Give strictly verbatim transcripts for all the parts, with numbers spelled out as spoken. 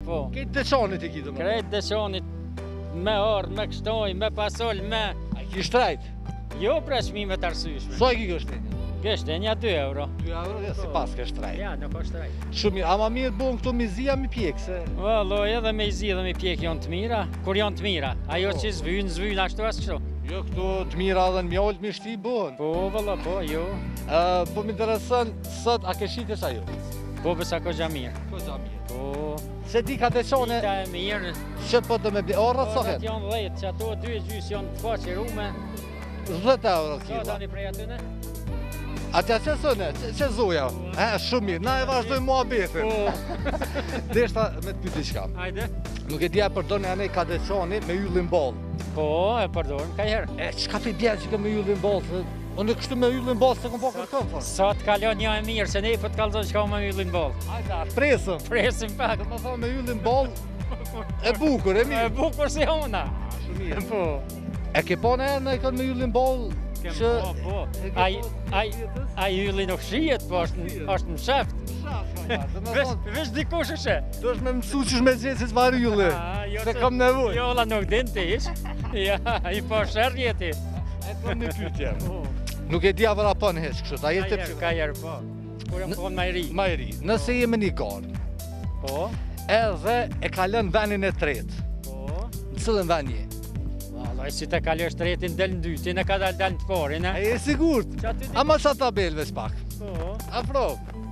Po. Këtë deçanit i kitë më? Krejt deçanit, me ardh, me kështoj, me pasol, me... A i ki shtrajt? Jo pra shmime të arsyshme. Sa i ki kështenja? Kështenja dy euro. dy euro, ja si pas kështë shtrajt. Ja, nuk është rejt. Shumë mirë, ama mirë bon këto mizia mi pjekë, se... Valo, edhe me i zi dhe me pjek janë të mira, kur janë të mira. Ajo Po. që zvynë, zvynë, ashtu as kështu. Jo, këto të mira dhe në mjallë mi shti bon. Po, valla, po, jo. Uh, po më interesën, sot a ke shitës ajo? Po, bësa ko gja mirë. Ko gja mirë. Po, Se di ka deçane, dita e mirë. që po të me bli... Orët sa Orët het? janë dhejtë, që ato dy gjysë janë të faqirume. dhjetë euro Sa kila. dani prej atyne? Atja që sëne, që, që zoja? E, shumë mirë, na e vazhdojmë mua betin. Po, Deshta me të pyti shkam. hajde. Nuk e dija përdojnë anej ka deçani me yllin ballë. Po, e përdojmë, ka herë. E, qka fi bjerë që ke me yllin ballë? Se... Unë kështu me yllin ballë se kom po kërkëm, po. Sa të kalon një e mirë, se ne i po të kalzon që ka me yllin ballë. Ajde, presëm. Presim pak. Dhe më thonë me yllin ballë, e bukur, e E mirë. bukur si ona. Shumë mirë. Po. E ke po në herë në i kanë me yllin ballë? Kem, që... po, po. e ke Ai, po ai, jetës? ai ylli nuk shijet, po është, në- është në sheft. Dhe më Vesh, thonë, vesh dikush është. do është me mësu që shme gjithë si s'varë ylli. Ah, jo Se se- kam nevoj. Jo, la nuk din ti ish. Ja, i po shërë jeti. E kam një pytje. Po. Nuk e dija vëra pa në heq kështë, a Ka jetë herë, të ka herë, po. Kur e më thonë ma i ri. ma i ri. Nëse jemi një garë, Po, edhe e kalën venin e tretë, po. në cilën ven je? Vallaj, si të kalësh tretin, del në dytin, e ka dal dal në të porin, E e? je sigurt? Qa ty di? Ama sa tabelve s'pak. Po, Afro.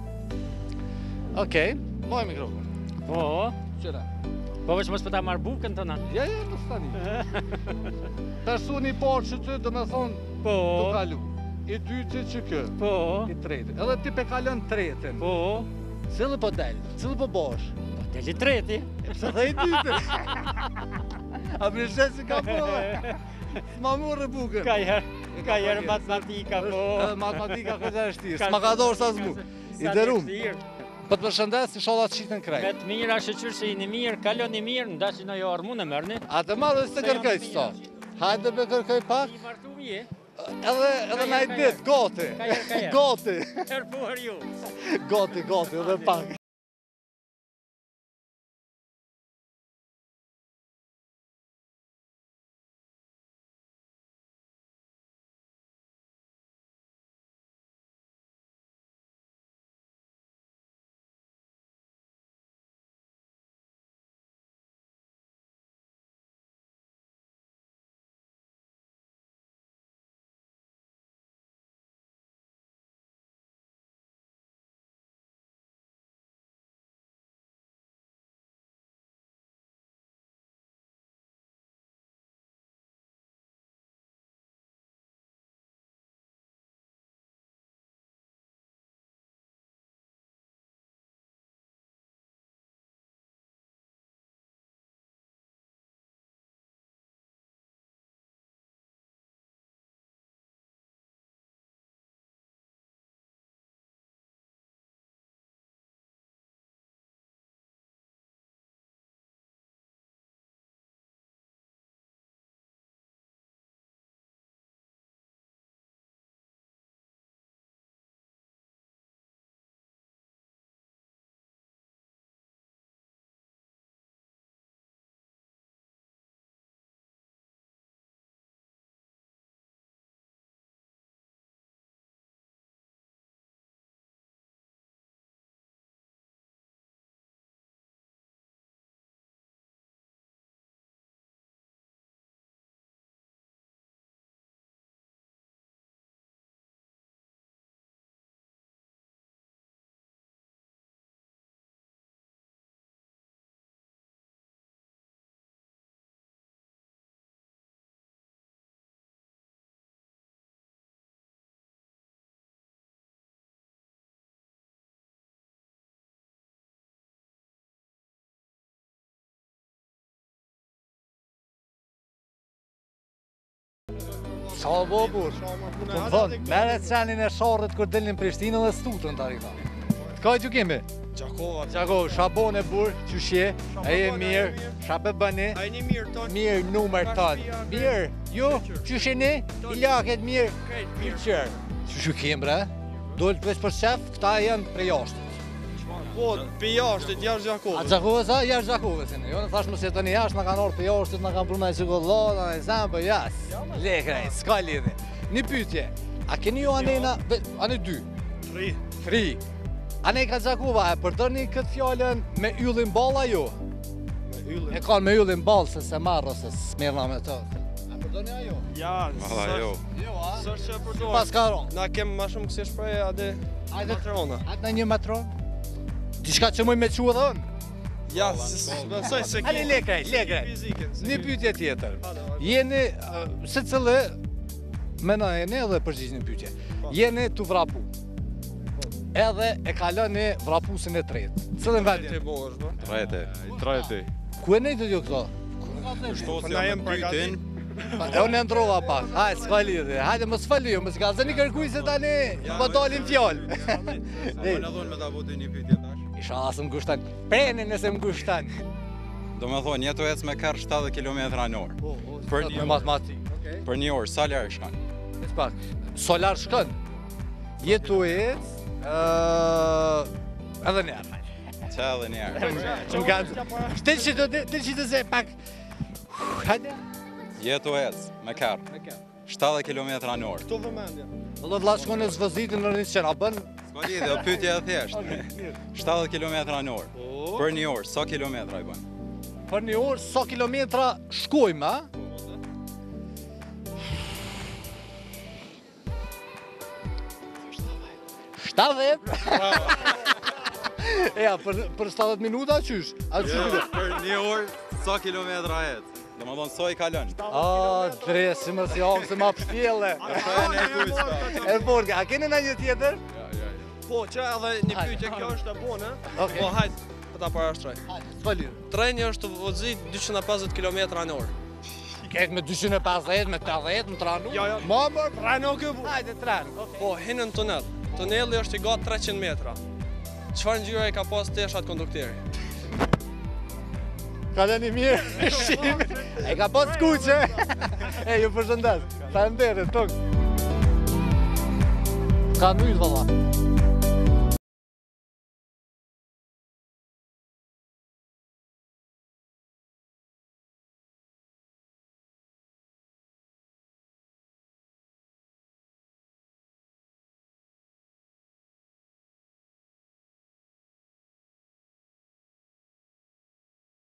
Okej, moj mikrofon. po. Qëra. Po veç mos për ta marrë bukën të na. Ja, ja, në stani. Personi i parë që ty, do me thonë, Po, të kalu. I dyti që kë, po, i tretë. Edhe ti pe kalën tretin. po. Cili po del, cili po bosh? Po, deli treti. Pse dhe i dytë? A më shes si ka po? S'ma morë bukën. Ka herë, ka herë matematika, po. Edhe matematika këtë e shtirë, Ka- s'ma ka dorë sa zmu. I Sa derum. vështirë. Po të përshëndes, inshallah të qitën Me krejt. të mira, shëqyrë se jeni mirë, kaloni mirë, ndashin ajo armun e mërni. A të marrë dhe të kërkaj qëta. Hajde me kërkaj pak. I martu je, Edhe, edhe na i Ka dit, gati. Ka herë, ka herë. Gati. herë po herë ju. Gati, gati, edhe pak. Qa bo bur? Të më thonë, meret senin e sharët kër delin Prishtinë dhe stutën të arita. Të ka që kemi? Gjakova, Qako, shabon e bur, që shje, e je mirë, shape bëni, a një mirë tonë? mirë numër tonë. Mirë, ju, që sheni, i laket mirë, Krejt mirë mirë. qërë. Që që kemë bre, dojnë të veç për shef, këta janë prej jashtët. Po, për jashtë, jashtë A Gjakovës. Gjakovës, a? Jashtë Gjakovës. Jo, në thashmë se të një jashtë në kanë orë për jashtë, në kanë përmej qikollada, në zemë për jashtë. Lekrej, s'ka lidhe. Një pytje, a keni ju anena, ane dy? Tri. Tri. Ane ka Gjakova, e përdërni këtë fjallën me yllin balla ju? Me yllin. E kanë me yllin ballë, se se marrë, ose s'mirna me të. A përdërni ajo? Ja, Valla jo. Jo, a? Sërë që e përdojnë. Pas ka ronë. Na kem ma shumë kësi shprej, ade matrona. Atë në një matron? Dishka që mëj me që dhënë? Ja, besoj se Ale lekrej, lekrej. Një pytje tjetër. Jeni, uh, se cëllë, mena e ne edhe përgjigj një pytje. Jeni të vrapu. Edhe e kaloni vrapusin e tretë. Cëllën Te vendin? bo është, bë. Trajte. Trajte. Ku e nejtë jo këto? Shto Po se na jam jem pytin. E unë e ndrova pak. Hajde, s'ka lidhe. Hajde, më s'fali ju, më s'ka zëni kërkuj se tani më dalin fjallë. Më në dhonë me ta bote një pytje tash. Isha asë më gushtan. Preni nëse më gushtan. Do me thonë, jetu ec me kërë shtatëdhjetë kilometra në orë. Për një Me orë. matematik. Për një orë, sa larë shkanë? Ec pak. Solar shkën. Jetu ec, ë edhe njerë. Qa edhe njerë. Që më kanë... Të që të të që të se pak... Hajde. Jetu ec me kërë. shtatëdhjetë kilometra në orë. Këto vëmendja. Dhe t'la shkon e zvëzitin në një qena bën. Ska lidhe, o pytje e thjeshtë. shtatëdhjetë kilometra në orë. Po. Për një orë, sa kilometra i bën? Për një orë, sa kilometra shkojmë, a? shtatëdhjetë? Ja, për, për shtatëdhjetë minuta, qysh? A qysh Jo, video? për një orë, sa kilometra ecë? Do me thonë, sa i kalën? A, dre, si më si hapë, se ma pështjele. Shkojnë e kujtë. E borga, a keni në një tjetër? Ja, ja, ja. Po, që edhe një pyetje kjo është e bonë, Okej. po hajtë, për ta parashtroj. S'falir. Treni është vozit dyqin e pesëdhjetë kilometra në orë. Ketë me dyqin e pesëdhjetë, me tetëdhjetë, në tranu? Jo, jo. Ma më, Treno kë bu. hajde tren. Po, hinë në tunel. Tuneli është i gatë treqind metra. Çfarë ngjyre ka pas teshat kondukteri? Ka dhe një mirë, shimi. E ka pas kuqe. E, ju përshëndes. Ta e mberit, tuk. Ka mytë, valla.